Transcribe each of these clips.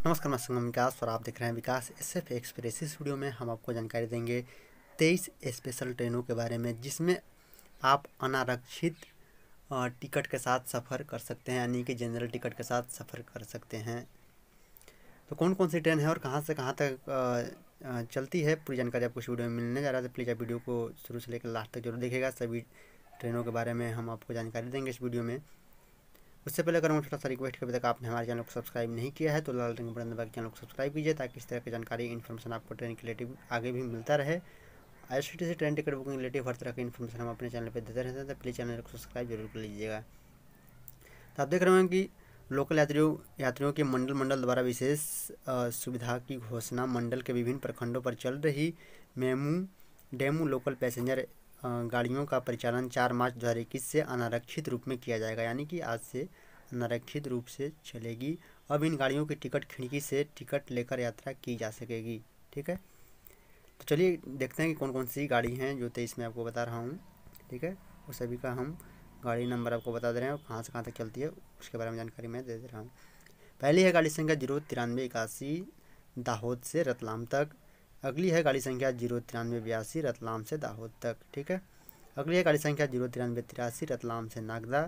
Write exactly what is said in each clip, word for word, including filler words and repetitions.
नमस्कार, मैं संगम विकास और आप देख रहे हैं विकास एसएफ एक्सप्रेस। इस वीडियो में हम आपको जानकारी देंगे तेईस स्पेशल ट्रेनों के बारे में, जिसमें आप अनारक्षित टिकट के साथ सफ़र कर सकते हैं, यानी कि जनरल टिकट के साथ सफ़र कर सकते हैं। तो कौन कौन सी ट्रेन है और कहां से कहां तक चलती है, पूरी जानकारी आपको इस वीडियो में मिलने जा रहा है। तो प्लीज़ आप वीडियो को शुरू से लेकर लास्ट तक जरूर देखिएगा। सभी ट्रेनों के बारे में हम आपको जानकारी देंगे इस वीडियो में। उससे पहले अगर मैं छोटा सा रिक्वेस्ट कर, अभी तक आपने हमारे चैनल को सब्सक्राइब नहीं किया है तो लाल रंग बटन दबा के चैनल को सब्सक्राइब कीजिए, ताकि इस तरह की जानकारी इन्फॉर्मेशन आपको ट्रेन के रिलेटिव आगे भी मिलता रहे। I R C T C train ticket booking relative हर तरह की इन्फॉर्मेशन हम अपने चैनल पर देते रहते हैं, तो प्लीज़ चैनल को सब्सक्राइब जरूर कर लीजिएगा। तो आप देख रहे हैं कि लोकल यात्रियों यात्रियों के मंडल मंडल द्वारा विशेष सुविधा की घोषणा। मंडल के विभिन्न प्रखंडों पर चल रही मेमू डेमू लोकल पैसेंजर गाड़ियों का परिचालन चार मार्च दो हज़ार इक्कीस से अनारक्षित रूप में किया जाएगा, यानी कि आज से अनारक्षित रूप से चलेगी। अब इन गाड़ियों की टिकट खिड़की से टिकट लेकर यात्रा की जा सकेगी। ठीक है, तो चलिए देखते हैं कि कौन कौन सी गाड़ी हैं जो तेईस में आपको बता रहा हूँ। ठीक है, वो सभी का हम गाड़ी नंबर आपको बता दे रहे हैं और कहाँ से कहाँ तक चलती है उसके बारे में जानकारी मैं दे दे रहा हूँ। पहली है गाड़ी संख्या जीरो तिरानवे इक्यासी दाहोद से रतलाम तक। अगली है गाड़ी संख्या जीरो तिरानवे बयासी रतलाम से दाहोद तक। ठीक है, अगली है गाड़ी संख्या जीरो तिरानवे तिरासी रतलाम से नागदा।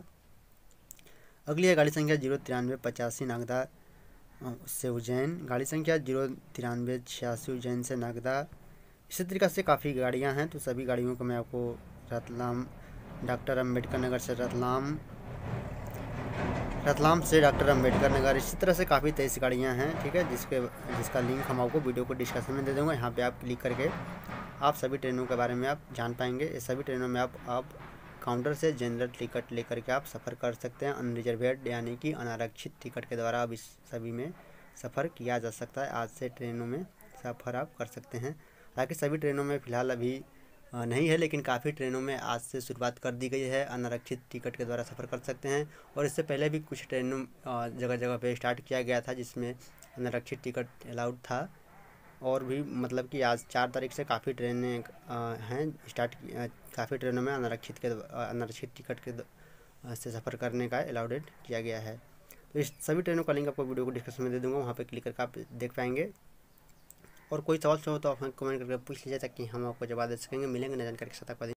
अगली है गाड़ी संख्या जीरो तिरानवे पचासी नागदा से उज्जैन। गाड़ी संख्या जीरो तिरानवे छियासी उज्जैन से नागदा। इसी तरीक़े से काफ़ी गाड़ियां हैं, तो सभी गाड़ियों को मैं आपको रतलाम डॉक्टर अम्बेडकर नगर से रतलाम रतलाम से डॉक्टर अम्बेडकर नगर, इसी तरह से काफ़ी तेईस गाड़ियाँ हैं। ठीक है, जिसके जिसका लिंक हम आपको वीडियो को डिस्क्रिप्शन में दे दूँगा। यहाँ पे आप क्लिक करके आप सभी ट्रेनों के बारे में आप जान पाएंगे। इस सभी ट्रेनों में आप आप काउंटर से जनरल टिकट लेकर के आप सफ़र कर सकते हैं। अनरिजर्वेड यानी कि अनारक्षित टिकट के द्वारा अब इस सभी में सफ़र किया जा सकता है। आज से ट्रेनों में सफ़र आप कर सकते हैं। हालांकि सभी ट्रेनों में फ़िलहाल अभी नहीं है, लेकिन काफ़ी ट्रेनों में आज से शुरुआत कर दी गई है। अनारक्षित टिकट के द्वारा सफ़र कर सकते हैं। और इससे पहले भी कुछ ट्रेनों जगह जगह पे स्टार्ट किया गया था जिसमें अनारक्षित टिकट अलाउड था। और भी मतलब कि आज चार तारीख से काफ़ी ट्रेनें हैं स्टार्ट, काफ़ी ट्रेनों में अनारक्षित के अनारक्षित टिकट के से सफ़र करने का अलाउडेड किया गया है। तो इस सभी ट्रेनों का लिंक आपको वीडियो को डिस्क्रिप्शन में दे दूँगा, वहाँ पे क्लिक करके आप देख पाएंगे। और कोई सवाल हो तो आप कमेंट करके पूछ लीजिए, ताकि हम आपको जवाब दे सकेंगे। मिलेंगे नई जानकारी के साथ आपका दिन